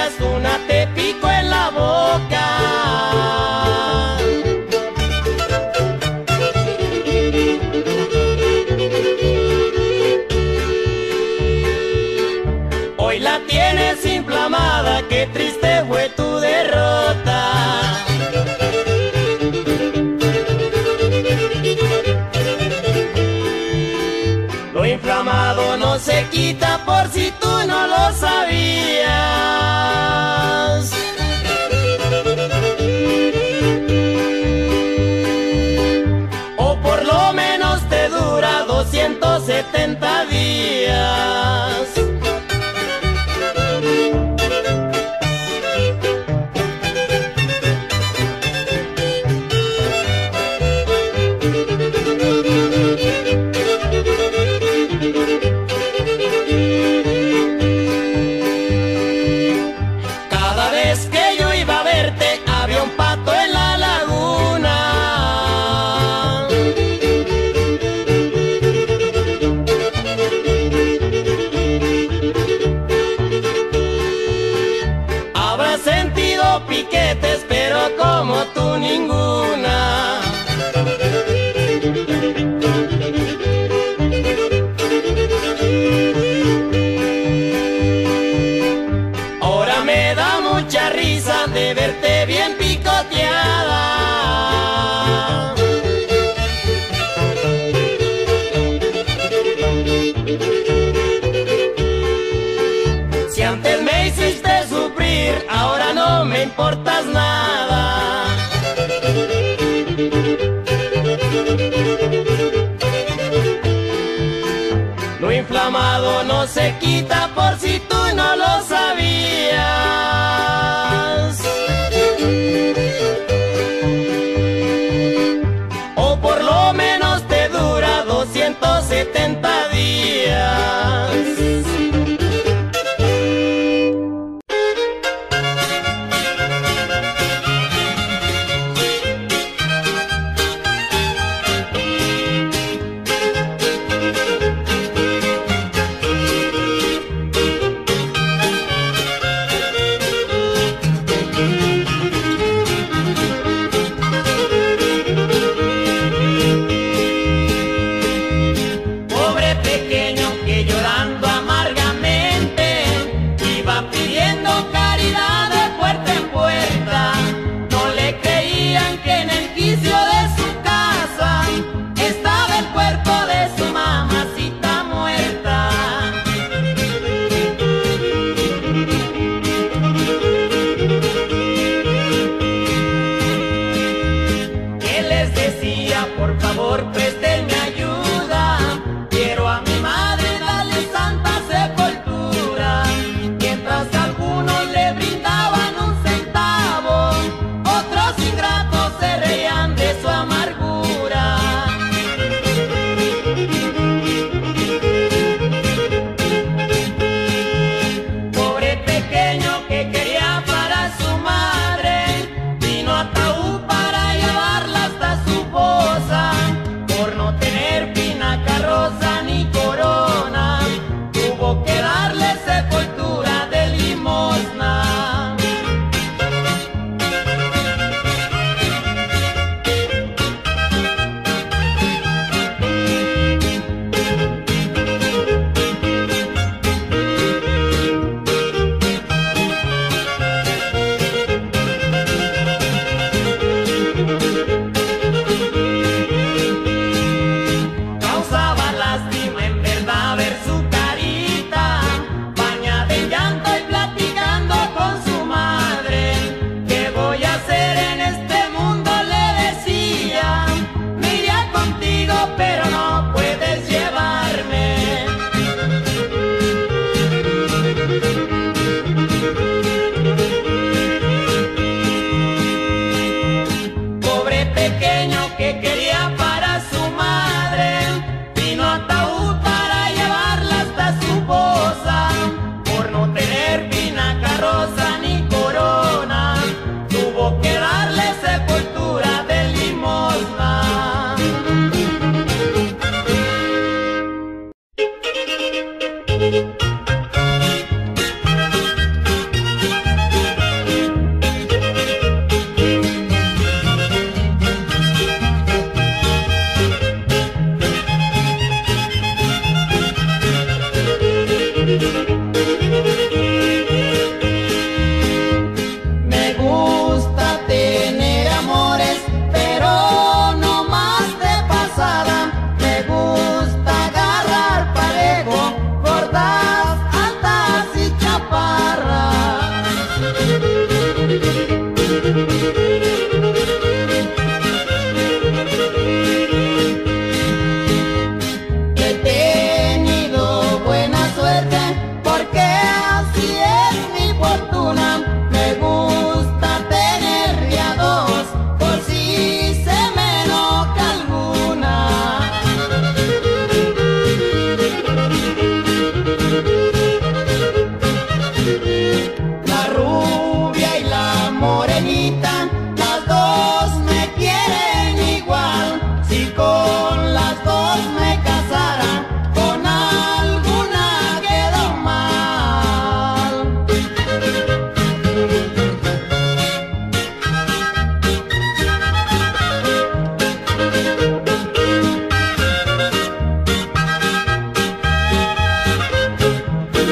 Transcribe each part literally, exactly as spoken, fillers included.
traigas una te pico en la boca. Hoy la tienes inflamada, qué triste fue tu derrota. Lo inflamado no se quita por si tú no lo sabías. O por lo menos te dura doscientos setenta días. Piquetes, pero como tú ninguna. Ahora me da mucha risa de verte bien picoteada. Si antes me hiciste sufrir, ahora no me importas nada. Lo inflamado no se quita por si tú no lo sabías. O por lo menos te dura doscientos setenta días.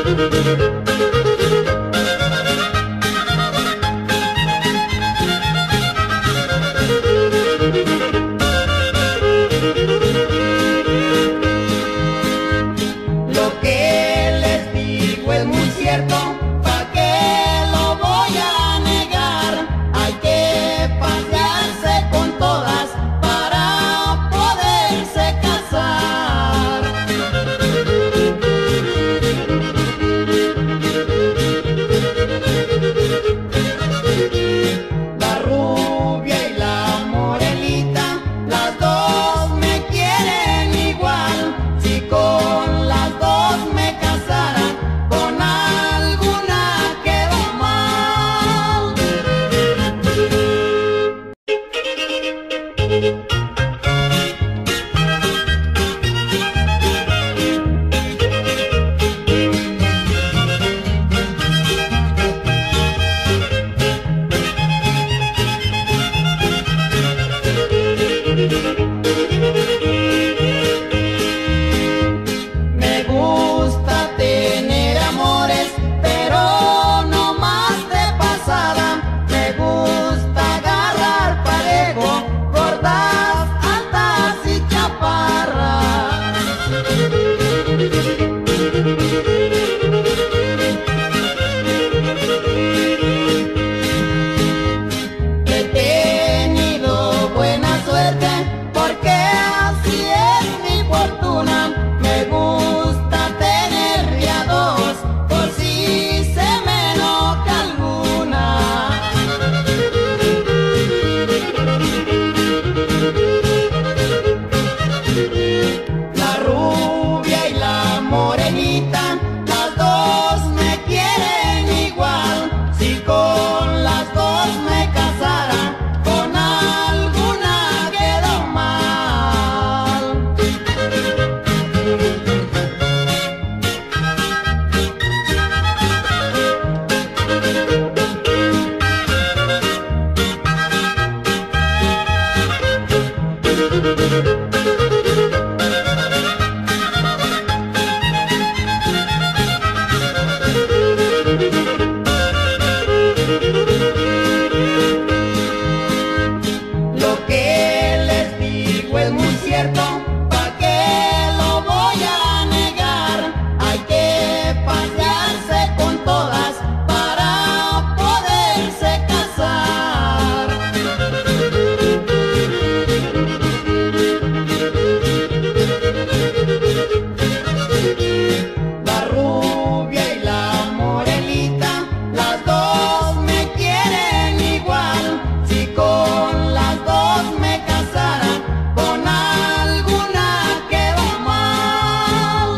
Lo que les digo es muy cierto, ¿pa' qué lo voy a negar? Hay que pasearse con todas para poderse casar. La rubia y la morenita, las dos me quieren igual. Si con las dos me casara, con alguna quedo mal. Me gusta tener amores, pero no más de pasada. Me gusta agarrar parejo, gordas, altas y chaparras. He tenido buena suerte porque así es mi fortuna. Me gusta tener ya dos por si se me enoja alguna. La rubia y la morenita, las dos me quieren igual. Si con las dos me casara, con alguna quedo mal. Lo que les digo es muy cierto, ¿pa' qué lo voy a negar? Hay que pasearse con todas para poderse casar. La rubia y la morenita, las dos me quieren igual. Si con las dos me casara, con alguna quedo mal.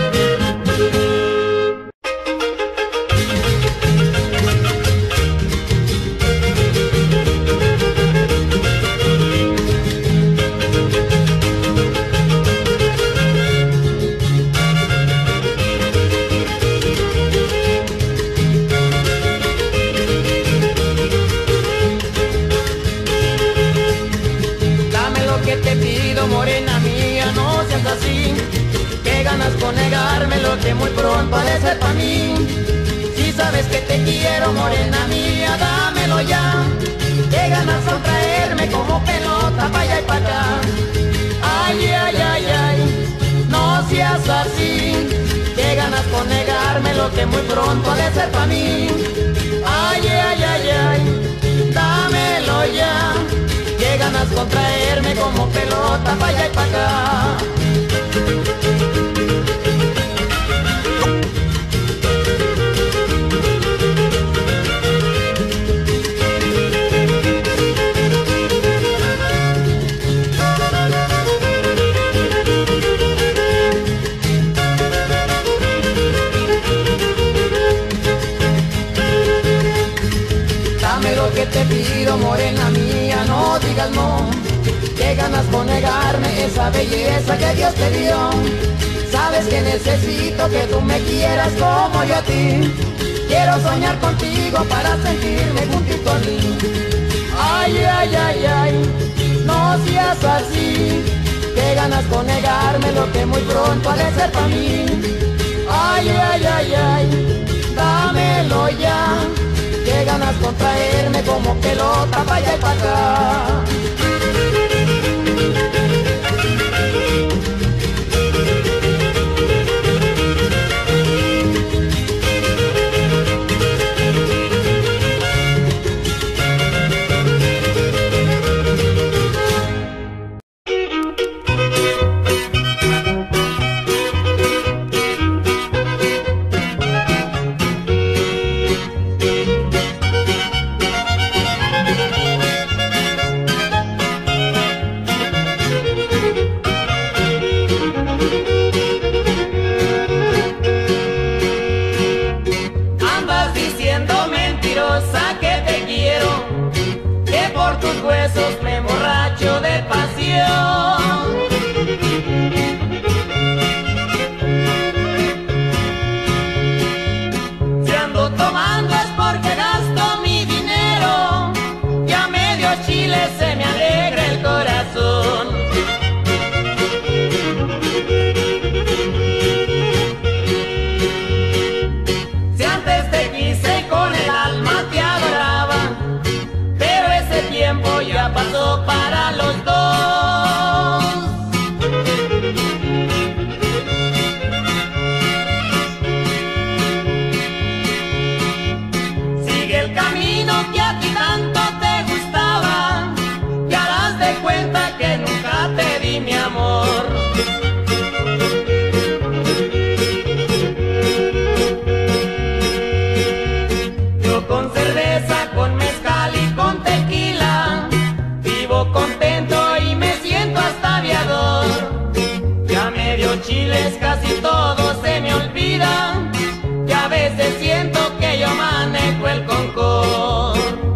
Dame lo que te pido, morena mía, no seas así. Qué ganas con negarme lo que muy pronto ha de ser pa' mí. Si sabes que te quiero, morena mía, dámelo ya. Qué ganas con traerme como pelota pa' allá y pa' acá. Ay, ay, ay, ay, no seas así. Qué ganas con negarme lo que muy pronto ha de ser pa' mí. Ay, ay, ay, ay, dámelo ya. Qué ganas con traerme como pelota pa' allá y pa' acá. Dame lo que te pido, morena mía, no digas no. Qué ganas con negarme esa belleza que Dios te dio. Sabes que necesito que tú me quieras como yo a ti. Quiero soñar contigo para sentirme juntito a mí. Ay, ay, ay, ay, no seas así. Qué ganas con negarme lo que muy pronto ha de ser para mí. Ay, ay, ay, ay. ganas con traerme como pelota pa' allá y pa' acá. Chiles casi todo se me olvida, y a veces siento que yo manejo el Concord.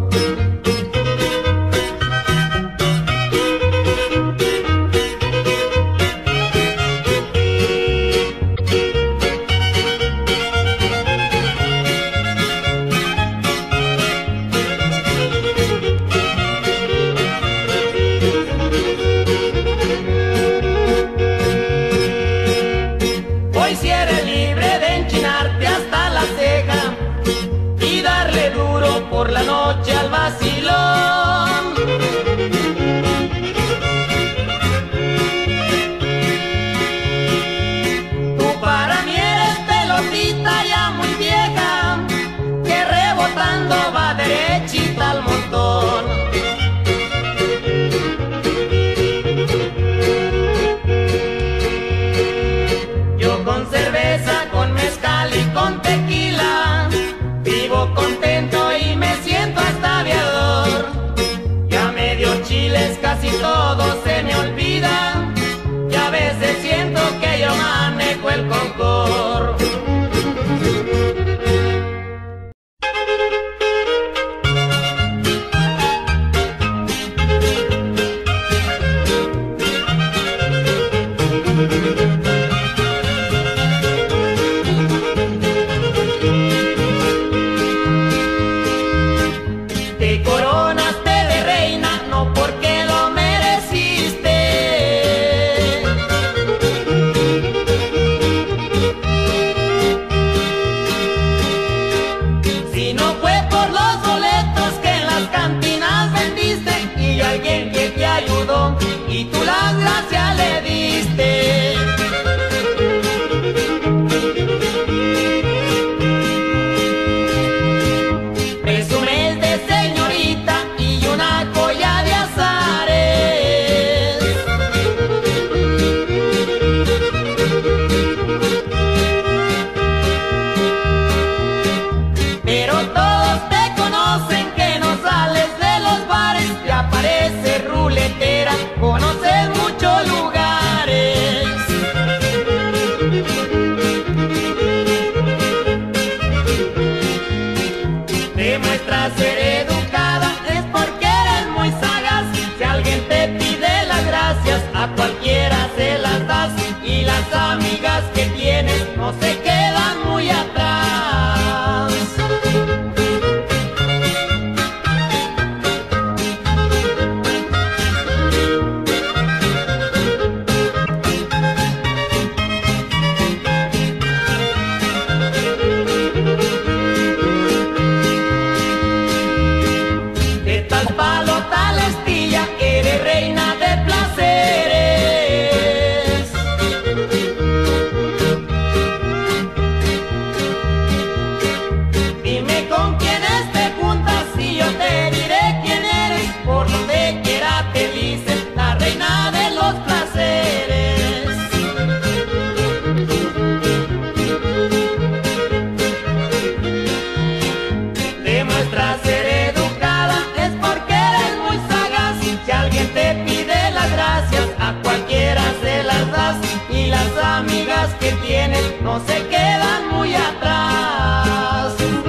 Hoy si eres libre de enchinarte hasta la ceja y darle duro por la noche al vacilón. Tú para mí eres pelotita ya muy vieja, que rebotando va derechita al montón. Con cerveza, con mezcal y con tequila, vivo contento y me siento hasta aviador. Ya medio chiles casi todo se me olvida, y a veces siento que yo manejo el Concord. Te coronaste de reina, no porque lo mereciste, sino fue por los boletos que en las cantinas vendiste, y alguien que te ayudó y tú las gracias le diste. Presumes de señorita y una joya de azares, pero todos te conocen que no sales de los bares, te apareces ruletera, conoces muchos lugares. Demuestras ser educada, es porque eres muy sagaz. Si alguien te pide las gracias, a cualquiera se las das, y las amigas que tienes no se quedan muy atrás. tienes no se quedan muy atrás.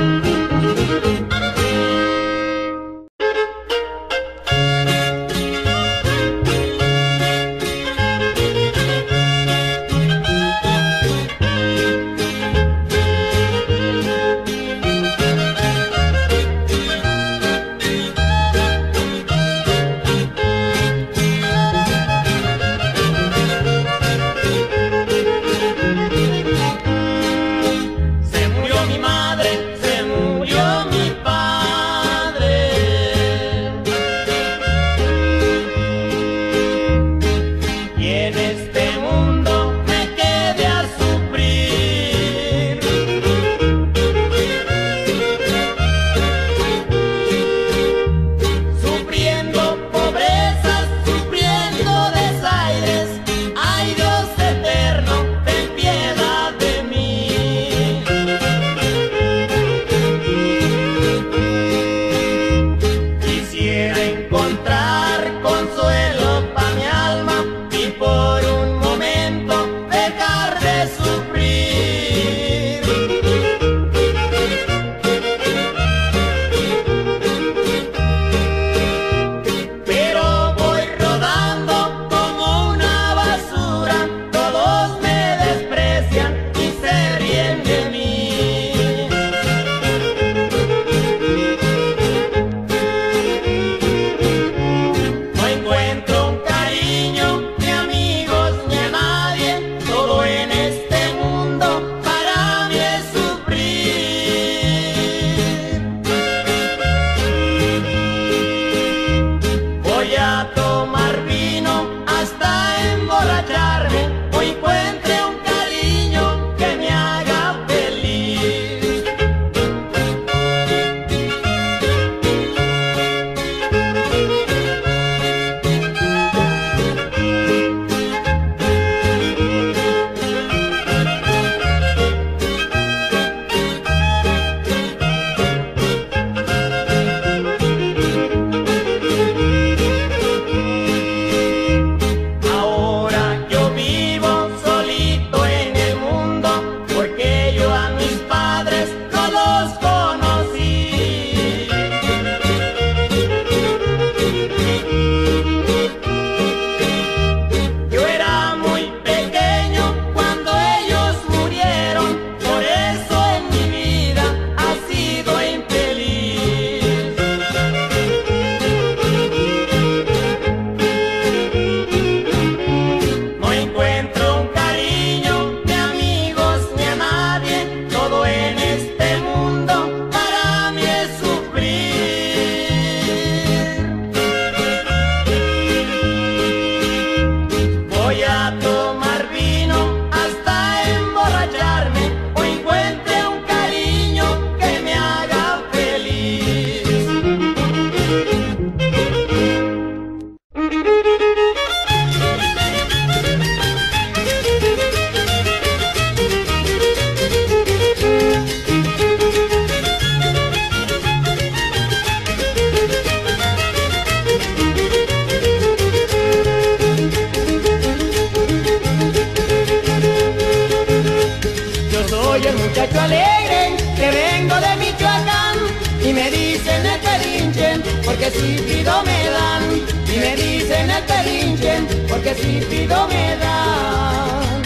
muchacho alegre, que vengo de Michoacán, y me dicen el Pedinche, porque si pido me dan, y me dicen el Pedinche, porque si pido me dan.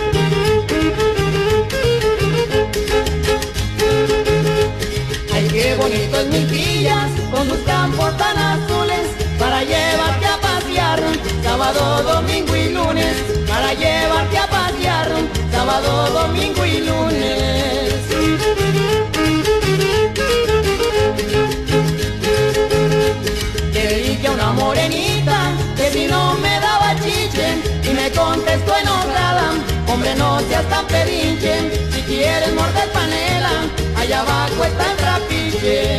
Ay, qué bonito es Milpillas, con sus campos tan azules, para llevarte a pasear, sábado, domingo y lunes, para llevarte a pasear, sábado, domingo y lunes. Le dije a una morenita que si no me daba chiche, y me contestó enojada: hombre, no seas tan pedinche, si quieres morder panela, allá abajo está el trapiche.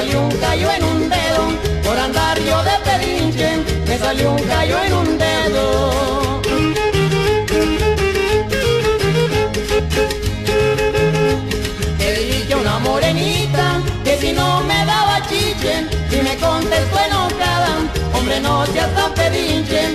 salió un callo en un dedo, por andar yo de pedinche, me salió un callo en un dedo. Le dije a una morenita que si no me daba chiche, y me contestó enojada, hombre no seas tan pedinche,